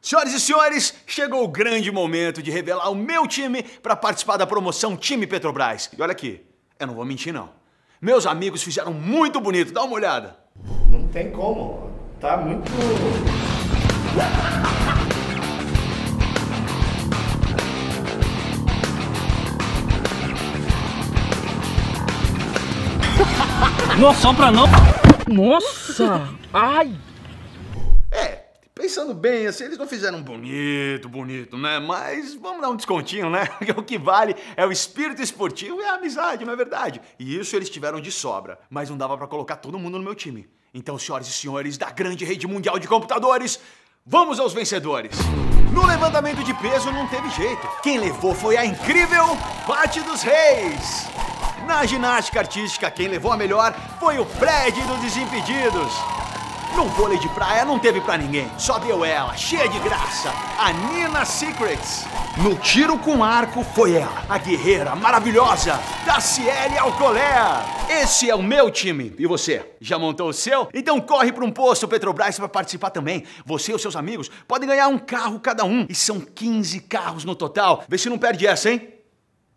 Senhoras e senhores, chegou o grande momento de revelar o meu time para participar da promoção Time Petrobras. E olha aqui, eu não vou mentir não. Meus amigos fizeram muito bonito, dá uma olhada. Não tem como, tá muito... Nossa, só pra não... Nossa! Ai! Pensando bem, assim, eles não fizeram bonito, né? Mas vamos dar um descontinho, né? Porque o que vale é o espírito esportivo e a amizade, não é verdade? E isso eles tiveram de sobra. Mas não dava pra colocar todo mundo no meu time. Então, senhoras e senhores da grande rede mundial de computadores, vamos aos vencedores. No levantamento de peso não teve jeito. Quem levou foi a incrível Paty dos Reis. Na ginástica artística, quem levou a melhor foi o Fred do Desimpedidos. No vôlei de praia não teve pra ninguém, só deu ela, cheia de graça, a Nina Secrets. No tiro com arco foi ela, a guerreira maravilhosa, Daciele Alcolea. Esse é o meu time. E você, já montou o seu? Então corre para um posto Petrobras para participar também. Você e os seus amigos podem ganhar um carro cada um. E são 15 carros no total. Vê se não perde essa, hein?